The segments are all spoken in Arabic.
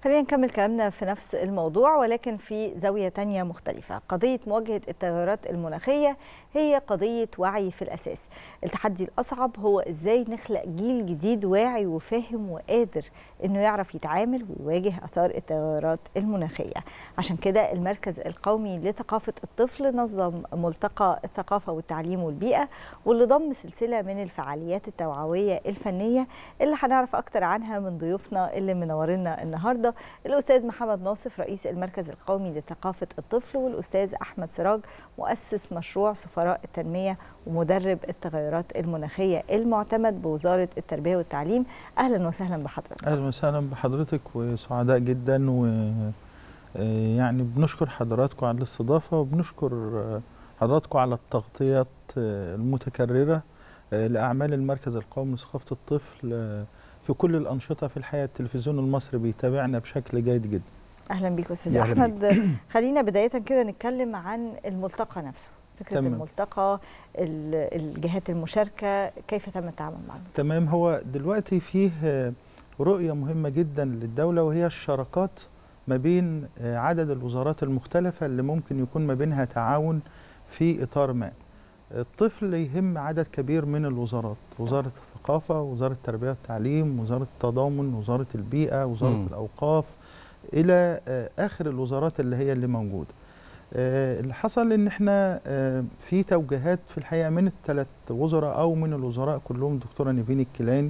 خلينا نكمل كلامنا في نفس الموضوع ولكن في زاوية تانية مختلفة. قضية مواجهة التغيرات المناخية هي قضية وعي في الأساس. التحدي الأصعب هو إزاي نخلق جيل جديد واعي وفاهم وقادر إنه يعرف يتعامل ويواجه آثار التغيرات المناخية. عشان كده المركز القومي لثقافة الطفل نظم ملتقى الثقافة والتعليم والبيئة، واللي ضم سلسلة من الفعاليات التوعوية الفنية اللي هنعرف أكتر عنها من ضيوفنا اللي منورنا النهارده، الأستاذ محمد ناصف رئيس المركز القومي لثقافة الطفل، والأستاذ أحمد سراج مؤسس مشروع سفراء التنمية ومدرب التغيرات المناخية المعتمد بوزارة التربية والتعليم. أهلا وسهلا بحضرتك. أهلا وسهلا بحضرتك وسعداء جدا، ويعني بنشكر حضراتكم على الاستضافة وبنشكر حضراتكم على التغطيات المتكررة لأعمال المركز القومي لثقافة الطفل في كل الأنشطة. في الحياة التلفزيون المصري بيتابعنا بشكل جيد جدا. أهلا بيك أستاذ أحمد. خلينا بداية كده نتكلم عن الملتقى نفسه، فكرة تمام. الملتقى، الجهات المشاركة، كيف تم التعامل معه؟ تمام. هو دلوقتي فيه رؤية مهمة جدا للدولة، وهي الشراكات ما بين عدد الوزارات المختلفة اللي ممكن يكون ما بينها تعاون في إطار ما. الطفل يهم عدد كبير من الوزارات، وزارة الثقافة، وزارة التربية والتعليم، وزارة التضامن، وزارة البيئة، وزارة الأوقاف، إلى آخر الوزارات اللي موجودة. اللي حصل إن احنا في توجيهات في الحقيقة من الثلاث وزراء أو من الوزراء كلهم، دكتورة نيفين الكيلاني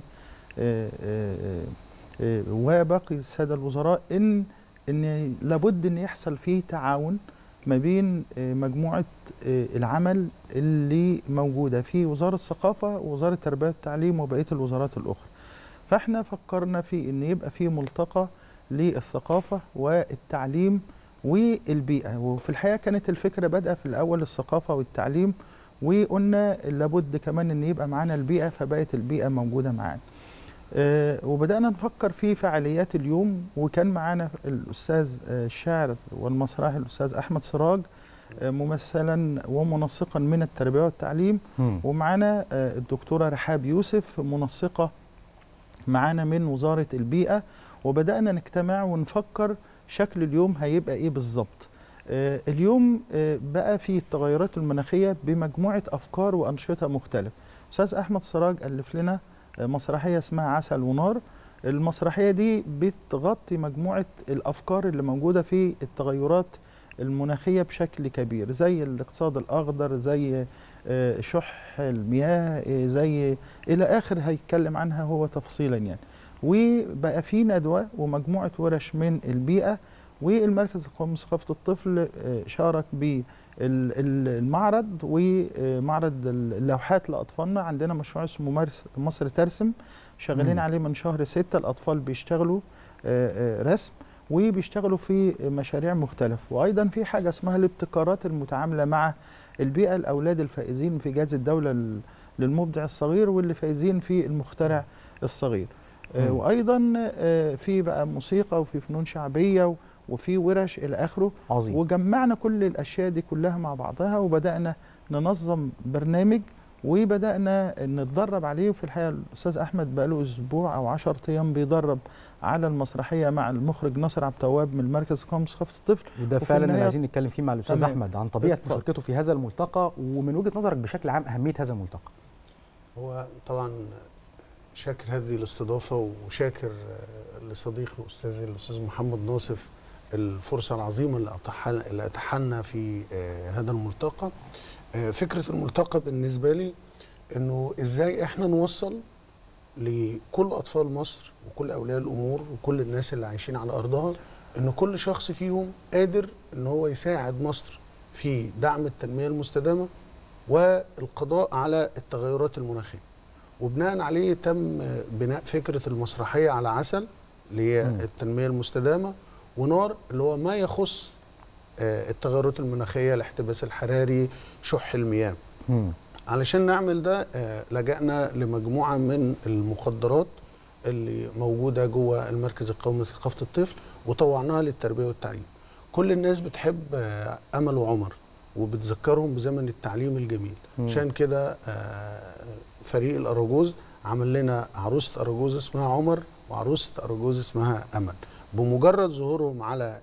وباقي السادة الوزراء، إن لابد إن يحصل فيه تعاون ما بين مجموعة العمل اللي موجودة في وزارة الثقافة ووزارة التربية والتعليم وبقية الوزارات الأخرى. فاحنا فكرنا في إن يبقى في ملتقى للثقافة والتعليم والبيئة، وفي الحقيقة كانت الفكرة بادئة في الأول الثقافة والتعليم، وقلنا لابد كمان إن يبقى معانا البيئة، فبقت البيئة موجودة معانا. وبدأنا نفكر في فعاليات اليوم، وكان معانا الأستاذ الشاعر والمسرحي الأستاذ أحمد سراج ممثلا ومنسقا من التربية والتعليم، ومعانا الدكتورة رحاب يوسف منسقة معانا من وزارة البيئة. وبدأنا نجتمع ونفكر شكل اليوم هيبقى إيه بالظبط. اليوم بقى في التغيرات المناخية بمجموعة أفكار وأنشطة مختلفة. أستاذ أحمد سراج ألف لنا مسرحية اسمها عسل ونار. المسرحية دي بتغطي مجموعة الأفكار اللي موجودة في التغيرات المناخية بشكل كبير، زي الاقتصاد الأخضر، زي شح المياه، زي إلى آخر هيتكلم عنها هو تفصيلا يعني. وبقى في ندوة ومجموعة ورش من البيئة، والمركز القومي لثقافة الطفل شارك بالمعرض ومعرض اللوحات لأطفالنا. عندنا مشروع اسمه مصر ترسم، شغالين عليه من شهر 6. الأطفال بيشتغلوا رسم وبيشتغلوا في مشاريع مختلفة. وأيضا في حاجة اسمها الابتكارات المتعاملة مع البيئة، الأولاد الفائزين في جائزة الدولة للمبدع الصغير، واللي فايزين في المخترع الصغير. وأيضا في بقى موسيقى وفي فنون شعبية وفي ورش إلى آخره. عظيم. وجمعنا كل الأشياء دي كلها مع بعضها، وبدأنا ننظم برنامج وبدأنا نتدرب عليه. وفي الحقيقة الأستاذ أحمد بقى له أسبوع أو 10 أيام بيدرب على المسرحية مع المخرج ناصر عبد التواب من المركز القومي لثقافة الطفل. وده فعلا اللي عايزين نتكلم فيه مع الأستاذ أحمد عن طبيعة مشاركته في هذا الملتقى، ومن وجهة نظرك بشكل عام أهمية هذا الملتقى. هو طبعا شاكر هذه الاستضافة، وشاكر لصديقي أستاذ محمد ناصف الفرصة العظيمة اللي أتاحلنا في هذا الملتقى. فكرة الملتقى بالنسبة لي إنه إزاي إحنا نوصل لكل أطفال مصر وكل أولياء الأمور وكل الناس اللي عايشين على أرضها إن كل شخص فيهم قادر إن هو يساعد مصر في دعم التنمية المستدامة والقضاء على التغيرات المناخية. وبناء عليه تم بناء فكرة المسرحية على عسل اللي هي التنمية المستدامة، ونار اللي هو ما يخص التغيرات المناخية، الاحتباس الحراري، شح المياه. علشان نعمل ده لجأنا لمجموعة من المقدرات اللي موجودة جوه المركز القومي لثقافة الطفل، وطوعناها للتربية والتعليم. كل الناس بتحب أمل وعمر وبتذكرهم بزمن التعليم الجميل. عشان كده فريق الأراجوز عمل لنا عروسة أراجوز اسمها عمر وعروسة أراجوز اسمها أمل. بمجرد ظهورهم على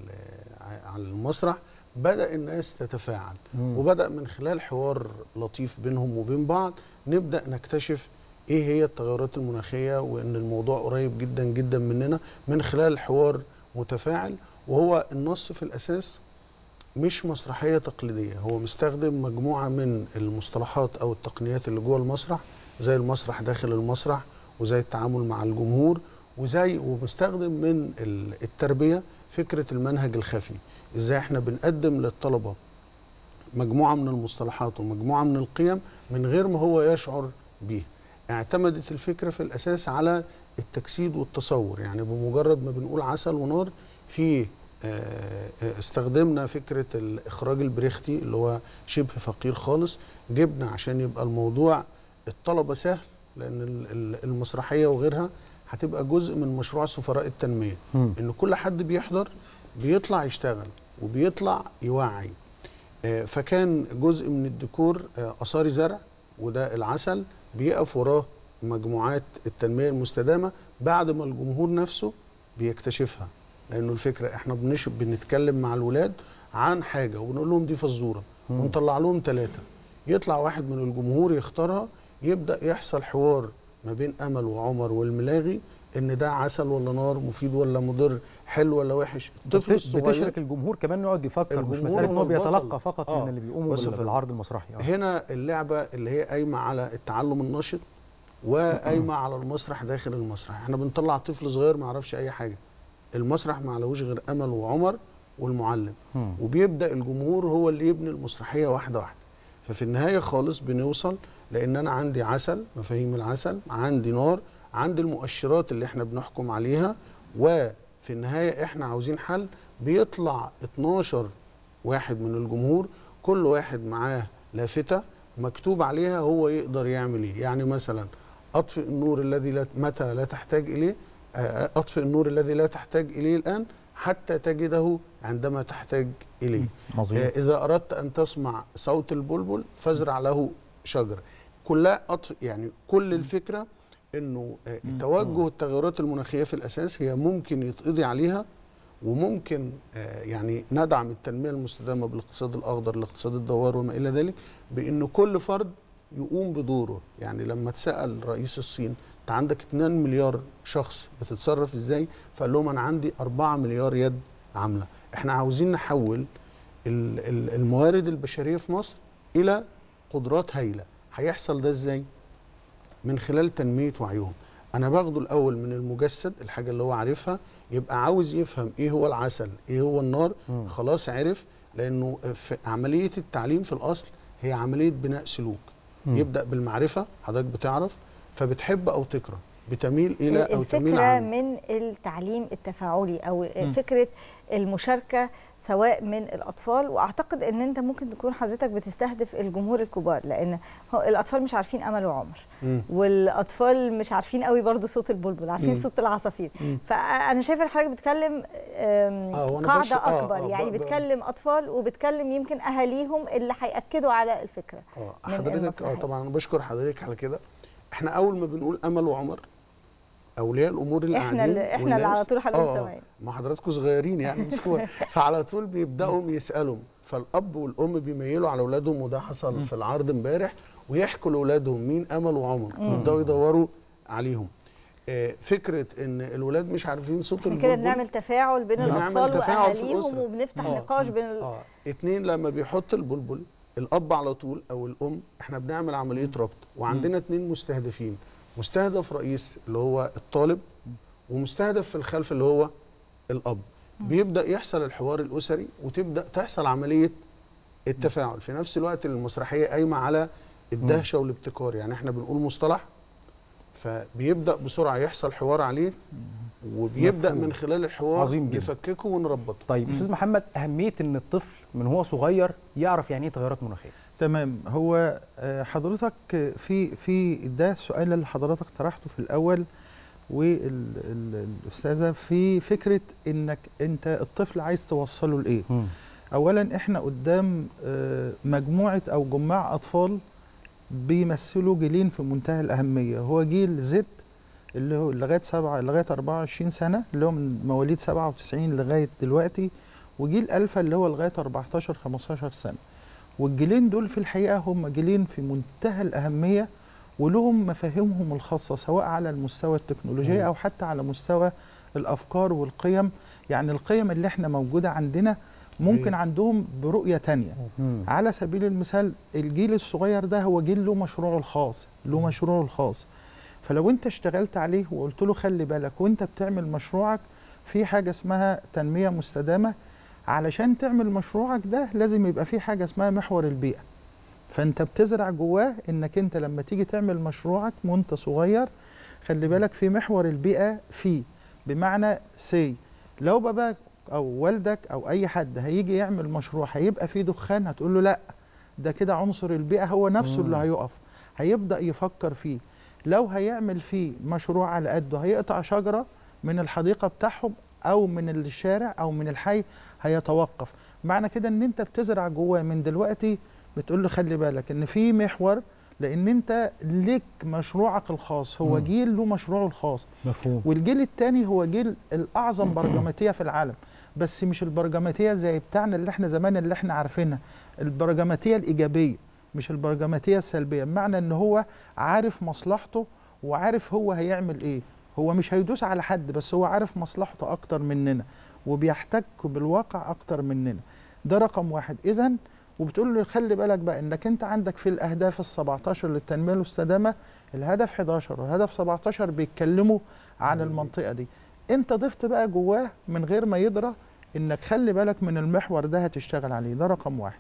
المسرح بدأ الناس تتفاعل، وبدأ من خلال حوار لطيف بينهم وبين بعض نبدأ نكتشف ايه هي التغيرات المناخية، وان الموضوع قريب جدا جدا مننا من خلال حوار متفاعل. وهو النص في الأساس مش مسرحية تقليدية، هو مستخدم مجموعة من المصطلحات أو التقنيات اللي جوه المسرح، زي المسرح داخل المسرح، وزي التعامل مع الجمهور، ومستخدم من التربية فكرة المنهج الخفي. ازاي احنا بنقدم للطلبة مجموعة من المصطلحات ومجموعة من القيم من غير ما هو يشعر بيها. اعتمدت الفكرة في الأساس على التجسيد والتصور، يعني بمجرد ما بنقول عسل ونار في استخدمنا فكرة الإخراج البريختي اللي هو شبه فقير خالص، جبنا عشان يبقى الموضوع الطلبة سهل، لأن المسرحية وغيرها هتبقى جزء من مشروع سفراء التنمية، إن كل حد بيحضر بيطلع يشتغل وبيطلع يوعي. فكان جزء من الديكور أصاري زرع، وده العسل بيقف وراه مجموعات التنمية المستدامة بعد ما الجمهور نفسه بيكتشفها. لأنه الفكرة احنا بنتكلم مع الولاد عن حاجة وبنقول لهم دي فزورة ونطلع لهم 3، يطلع واحد من الجمهور يختارها، يبدأ يحصل حوار ما بين أمل وعمر والملاغي ان ده عسل ولا نار، مفيد ولا مضر، حلو ولا وحش. الطفل الصغير بتشرك الجمهور كمان يقعد يفكر، مش مسألة ان هو بيتلقى فقط من اللي بيقوموا بالعرض المسرحي. هنا اللعبة اللي هي قايمة على التعلم النشط وقايمة على المسرح داخل المسرح. احنا بنطلع طفل صغير ما يعرفش اي حاجة، المسرح ما علوش غير أمل وعمر والمعلم، وبيبدأ الجمهور هو اللي يبني المسرحية واحدة واحدة. ففي النهاية خالص بنوصل لأن أنا عندي عسل، مفاهيم العسل، عندي نار، عندي المؤشرات اللي احنا بنحكم عليها، وفي النهاية احنا عاوزين حل. بيطلع 12 واحد من الجمهور، كل واحد معاه لافتة مكتوب عليها هو يقدر يعمل ايه. يعني مثلا أطفئ النور الذي متى لا تحتاج إليه، أطفئ النور الذي لا تحتاج إليه الآن حتى تجده عندما تحتاج إليه. إذا أردت أن تسمع صوت البلبل فازرع له شجرة. كلها يعني كل الفكرة إنه توجه التغيرات المناخية في الأساس هي ممكن يتقضي عليها، وممكن يعني ندعم التنمية المستدامة بالاقتصاد الأخضر، الاقتصاد الدوار وما إلى ذلك، بإنه كل فرد يقوم بدوره. يعني لما تسأل رئيس الصين انت عندك 2 مليار شخص بتتصرف ازاي، فقال لهم انا عندي 4 مليار يد عاملة. احنا عاوزين نحول الموارد البشرية في مصر الى قدرات هائلة. هيحصل ده ازاي؟ من خلال تنمية وعيهم. انا باخده الاول من المجسد، الحاجة اللي هو عارفها، يبقى عاوز يفهم ايه هو العسل، ايه هو النار، خلاص عرف. لانه في عملية التعليم في الاصل هي عملية بناء سلوك. يبدأ بالمعرفة، حضرتك بتعرف فبتحب أو تقرأ، بتميل إلى أو تميل عن. الفكرة من التعليم التفاعلي أو فكرة المشاركة سواء من الأطفال، وأعتقد أن أنت ممكن تكون حضرتك بتستهدف الجمهور الكبار، لأن الأطفال مش عارفين أمل وعمر، والأطفال مش عارفين قوي برضو صوت البلبل، عارفين صوت العصافير. فأنا شايفة ان حضرتك بتكلم قاعدة أكبر، يعني بتكلم أطفال وبتكلم يمكن أهاليهم اللي هيأكدوا على الفكرة. حضرتك طبعا أنا بشكر حضرتك على كده. احنا أول ما بنقول أمل وعمر اولياء الامور اللي قاعدين، احنا اللي على طول حضرتك سامعين، ما حضراتكم صغيرين يعني مش كبار، فعلى طول بيبداوا يسالوا، فالاب والام بيميلوا على اولادهم، وده حصل في العرض امبارح، ويحكوا لاولادهم مين امل وعمر، ويبداوا يدوروا عليهم. فكره ان الولاد مش عارفين صوت البلبل، كده بنعمل تفاعل بين الاطفال واهاليهم، وبنفتح نقاش بين 2 لما بيحط البلبل الاب على طول او الام، احنا بنعمل عمليه ربط، وعندنا 2 مستهدفين، مستهدف رئيس اللي هو الطالب، ومستهدف في الخلف اللي هو الأب. بيبدأ يحصل الحوار الأسري، وتبدأ تحصل عملية التفاعل. في نفس الوقت المسرحية قايمة على الدهشة والابتكار، يعني احنا بنقول مصطلح فبيبدأ بسرعة يحصل حوار عليه، وبيبدأ من خلال الحوار نفككه ونربطه. طيب أستاذ محمد، أهمية إن الطفل من هو صغير يعرف يعني إيه تغيرات مناخية؟ تمام. هو حضرتك في ده السؤال اللي حضرتك طرحته في الأول والأستاذة في فكرة إنك أنت الطفل عايز توصله لإيه. أولا إحنا قدام مجموعة أو جماع أطفال بيمثلوا جيلين في منتهى الأهمية. هو جيل زد اللي هو لغايه 24 سنه، اللي هو من مواليد 97 لغايه دلوقتي، وجيل الفا اللي هو لغايه 14 15 سنه. والجيلين دول في الحقيقه هم جيلين في منتهى الاهميه، ولهم مفاهيمهم الخاصه سواء على المستوى التكنولوجي او حتى على مستوى الافكار والقيم. يعني القيم اللي احنا موجوده عندنا ممكن عندهم برؤيه تانية. على سبيل المثال الجيل الصغير ده هو جيل له مشروعه الخاص، فلو انت اشتغلت عليه وقلت له خلي بالك وانت بتعمل مشروعك في حاجه اسمها تنميه مستدامه، علشان تعمل مشروعك ده لازم يبقى في حاجه اسمها محور البيئه. فانت بتزرع جواه انك انت لما تيجي تعمل مشروعك وانت صغير خلي بالك في محور البيئه فيه، بمعنى لو باباك او والدك او اي حد هيجي يعمل مشروع هيبقى فيه دخان، هتقول له لا ده كده عنصر البيئه هو نفسه اللي هيقف، هيبدا يفكر فيه. لو هيعمل فيه مشروع على قده هيقطع شجره من الحديقه بتاعهم او من الشارع او من الحي هيتوقف. معنى كده ان انت بتزرع جواه من دلوقتي، بتقول له خلي بالك ان في محور، لان انت ليك مشروعك الخاص. هو جيل له مشروعه الخاص، مفهوم. والجيل الثاني هو جيل الاعظم برجماتيه في العالم، بس مش البرجماتيه زي بتاعنا اللي احنا زمان اللي احنا عارفينها، البرجماتيه الايجابيه مش البرجماتيه السلبيه. بمعنى ان هو عارف مصلحته وعارف هو هيعمل ايه، هو مش هيدوس على حد بس هو عارف مصلحته اكتر مننا وبيحتك بالواقع اكتر مننا. ده رقم واحد. اذا وبتقول له خلي بالك بقى انك انت عندك في الاهداف ال17 للتنميه المستدامه الهدف 11 والهدف 17 بيتكلموا عن المنطقه دي. انت ضفت بقى جواه من غير ما يدرى انك خلي بالك من المحور ده هتشتغل عليه. ده رقم واحد.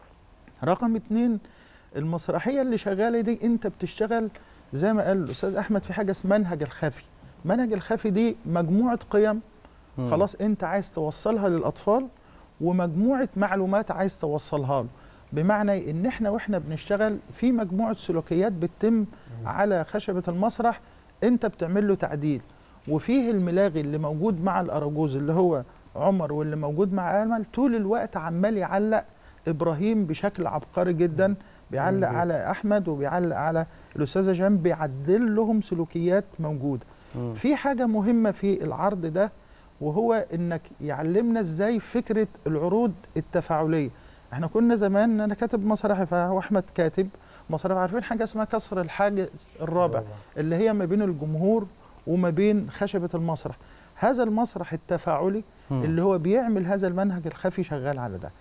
رقم 2 المسرحيه اللي شغاله دي انت بتشتغل زي ما قال الاستاذ احمد في حاجه اسمها منهج الخفي. منهج الخفي دي مجموعه قيم خلاص انت عايز توصلها للاطفال ومجموعه معلومات عايز توصلها له. بمعنى ان احنا واحنا بنشتغل في مجموعه سلوكيات بتتم على خشبه المسرح انت بتعمل له تعديل، وفيه الملاغي اللي موجود مع الاراجوز اللي هو عمر واللي موجود مع امل طول الوقت عمال يعلق ابراهيم بشكل عبقري جدا، بيعلق على احمد وبيعلق على الاستاذه جان، بيعدل لهم سلوكيات موجوده. في حاجه مهمه في العرض ده وهو انك يعلمنا ازاي فكره العروض التفاعليه. احنا كنا زمان انا كاتب مسرحي واحمد كاتب مسرحي، عارفين حاجه اسمها كسر الحاجز الرابع اللي هي ما بين الجمهور وما بين خشبه المسرح. هذا المسرح التفاعلي اللي هو بيعمل هذا المنهج الخفي شغال على ده.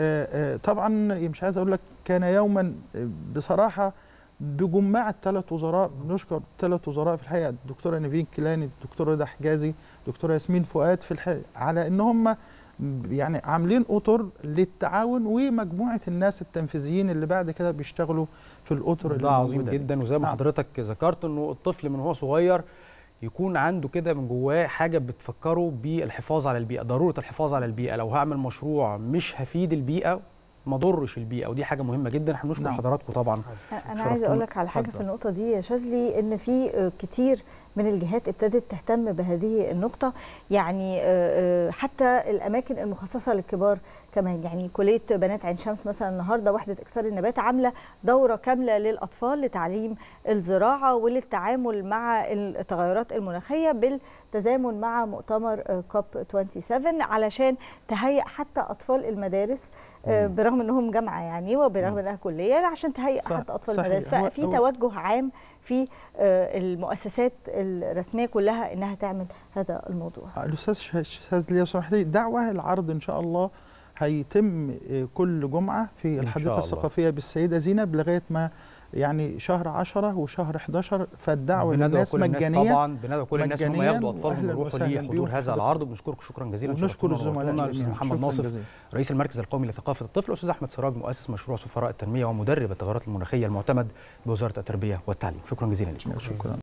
طبعا مش عايز اقول لك كان يوما بصراحه بجماعه 3 وزراء، بنشكر 3 وزراء في الحقيقه، الدكتوره نيفين كيلاني، الدكتوره رضا حجازي، الدكتوره ياسمين فؤاد، في الحقيقه على ان هم يعني عاملين اطر للتعاون ومجموعه الناس التنفيذيين اللي بعد كده بيشتغلوا في الاطر اللي ده عظيم جدا. وزي ما حضرتك ذكرت انه الطفل من هو صغير يكون عنده كده من جواه حاجه بتفكره بالحفاظ على البيئه، ضروره الحفاظ على البيئه. لو هعمل مشروع مش هفيد البيئه ما ضرش البيئه، ودي حاجه مهمه جدا. احنا بنشكر حضراتكم طبعا. انا عايزه اقول لك على حاجه في النقطه دي يا شاذلي، ان في كتير من الجهات ابتدت تهتم بهذه النقطه، يعني حتى الاماكن المخصصه للكبار كمان. يعني كليه بنات عين شمس مثلا النهارده وحده اكثار النبات عامله دوره كامله للاطفال لتعليم الزراعه وللتعامل مع التغيرات المناخيه بالتزامن مع مؤتمر كوب 27 علشان تهيئ حتى اطفال المدارس برغم انهم جامعه يعني وبرغم انها كليه عشان تهيئ حتى اطفال المدارس. ففي توجه عام في المؤسسات الرسميه كلها انها تعمل هذا الموضوع. الاستاذ لو سمحتي دعوه العرض ان شاء الله هيتم كل جمعه في الحديقه الثقافيه بالسيده زينب لغايه ما يعني شهر 10 وشهر 11. فالدعوه للناس مجانيه. طبعا بندعو كل الناس هم ياخدوا اطفالهم ويروحوا لحضور هذا العرض. وبنشكركم شكرا جزيلا. ونشكر الزملاء الاستاذ محمد ناصف رئيس المركز القومي لثقافه الطفل، واستاذ احمد سراج مؤسس مشروع سفراء التنميه ومدرب التغيرات المناخيه المعتمد بوزاره التربيه والتعليم. شكرا جزيلا لكم. شكرا.